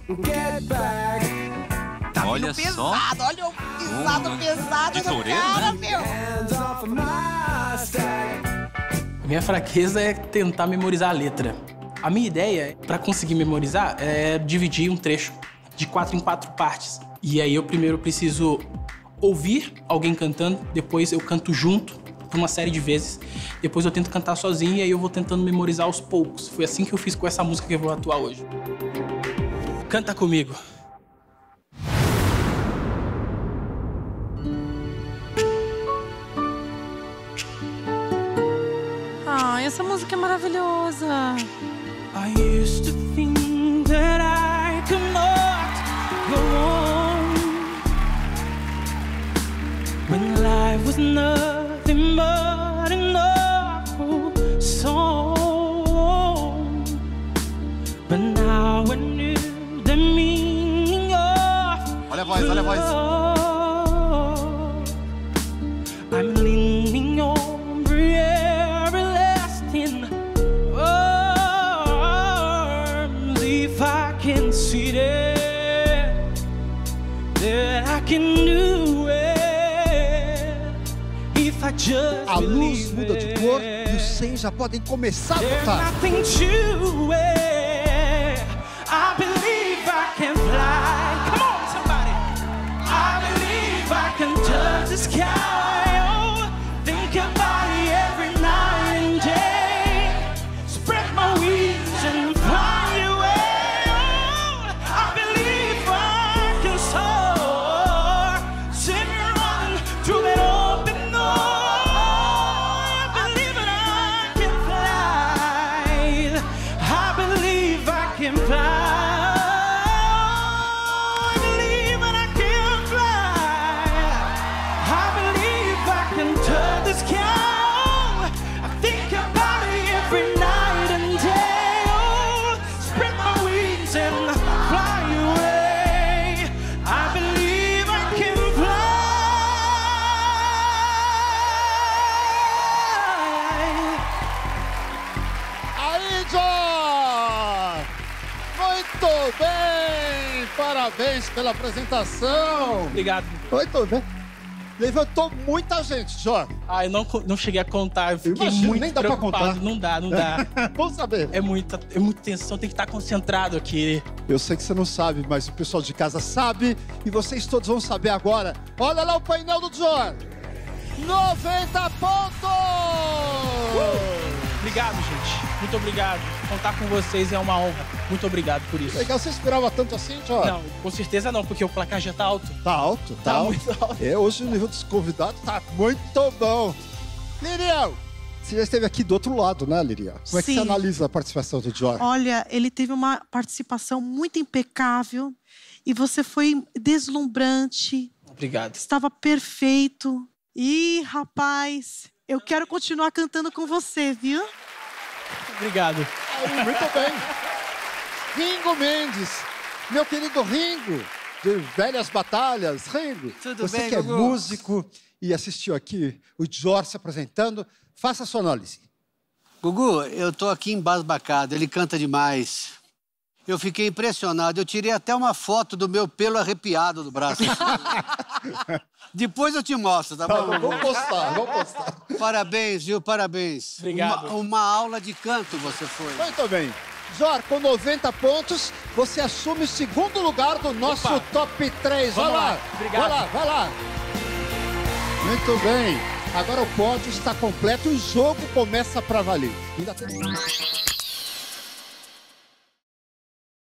Tá Olha pesado, só. olha o pisado pesado de do toureiro, cara, né? meu. A minha fraqueza é tentar memorizar a letra. A minha ideia, para conseguir memorizar, é dividir um trecho de 4 em 4 partes. E aí eu primeiro preciso ouvir alguém cantando, depois eu canto junto por uma série de vezes, depois eu tento cantar sozinho e aí eu vou tentando memorizar aos poucos. Foi assim que eu fiz com essa música que eu vou atuar hoje. Canta comigo. Ai, essa música é maravilhosa. I used to think that I could not go on when life was nothing but an awful song. But now I knew the meaning of Olha a voz, olha a voz. I'm leaning on everlasting arms. If I can see that I can do it. If I just A luz believe muda de cor e os 100 já podem começar a there's tocar. nothing to it. I believe I can fly. Come on, somebody. I believe I can touch the sky. Oh, think about it every night and day. Spread my wings and fly away. Oh, I believe I can soar. Send me running through that open door. I believe that I can fly. I believe I can fly. I believe that I can fly. I believe I can touch the sky. I think about it every night and day. Oh, spread my wings and fly away. I believe I can fly. Aí, John! Muito bem! Parabéns pela apresentação! Obrigado. Muito bem. Levantou muita gente, John. Ah, eu não cheguei a contar, eu fiquei Imagino, muito nem dá pra preocupado. contar. Não dá, não dá. Vamos saber. É muita tensão, tem que estar concentrado aqui. Eu sei que você não sabe, mas o pessoal de casa sabe e vocês todos vão saber agora. Olha lá o painel do John. 90 pontos! Obrigado, gente. Muito obrigado. Contar com vocês é uma honra. Muito obrigado por isso. Legal, você esperava tanto assim, John? Não, com certeza não, porque o placar já tá alto. Tá alto, tá, Tá alto. muito alto. É, hoje o nível dos convidados tá muito bom. Liriel, você já esteve aqui do outro lado, né, Liriel? Como é que Sim. você analisa a participação do John? Olha, ele teve uma participação muito impecável e você foi deslumbrante, Obrigado. estava perfeito. E, rapaz, eu quero continuar cantando com você, viu? Obrigado. Aí, muito bem. Ringo Mendes, meu querido Ringo, de Velhas Batalhas. Ringo, Tudo você bem, que é Gugu? músico e assistiu aqui o George se apresentando, faça a sua análise. Gugu, eu tô aqui embasbacado, ele canta demais. Eu fiquei impressionado, eu tirei até uma foto do meu pelo arrepiado do braço. Depois eu te mostro, tá bom? Vamos postar, vamos postar. Parabéns, viu? Parabéns. Obrigado. Uma aula de canto você foi. Muito bem. Jor, com 90 pontos, você assume o segundo lugar do nosso Opa. top 3. Vai Vamos lá. lá. Obrigado. Vai lá, vai lá. Muito bem. Agora o pódio está completo e o jogo começa para valer. Ainda tem...